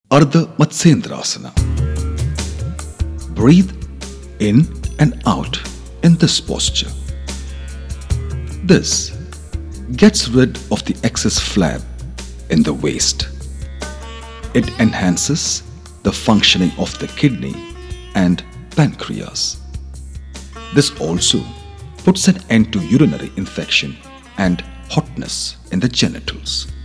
Ardha Mathsyendrasanam. Breathe in and out in this posture. This gets rid of the excess flab in the waist. It enhances the functioning of the kidney and pancreas. This also puts an end to urinary infection and hotness in the genitals.